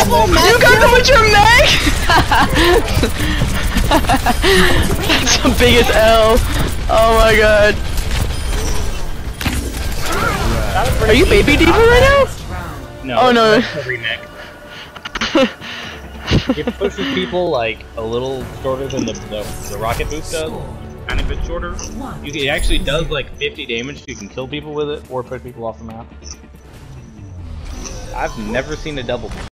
You got them with your mech? That's the biggest L. Oh my god. Are you baby diva right now? No. Oh no. It pushes people like a little shorter than the rocket boost does. Kind of a bit shorter. It actually does like 50 damage. You can kill people with it or push people off the map. I've never seen a double.